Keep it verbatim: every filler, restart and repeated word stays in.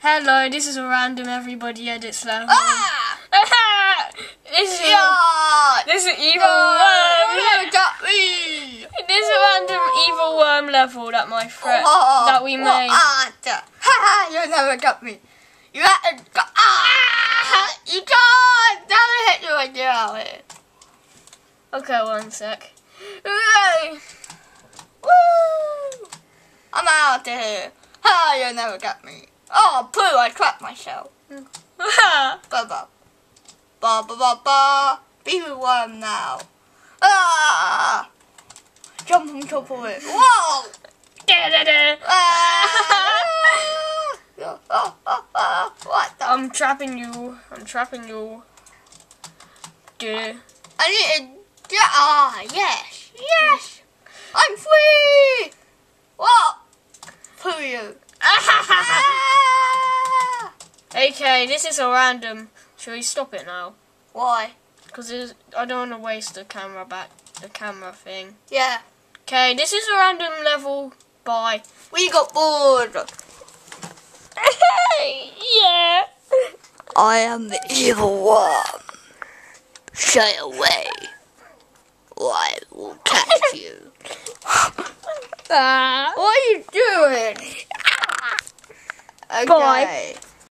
Hello, this is a random everybody edits level. Ah! this is Yeah! this is evil No, worm. you never got me! This is a random evil worm level that my friend Oh, that we made. What? Ha! You never got me. You haven't got. Ah! You can't! Never hit you when you're out here. Okay, one sec. Yay! Woo! I'm out of here. Ha! You never got me. Oh, poo! I clapped myself. Ba ba ba ba ba ba. Be worm now. Ah! Jump on top of it. Whoa! Da, da, da. Ah! Oh, oh, oh. What the? I'm trapping you. I'm trapping you. Duh. I need to. Yeah. Ah, yes, yes. I'm free. What? Poo you. Ah! Okay, this is a random. Shall we stop it now? Why? Because I don't want to waste the camera back, the camera thing. Yeah. Okay, this is a random level. Bye. We got bored. Yeah. I am the evil worm. Stay away, or I will catch you. Ah. What are you doing? Okay. Bye.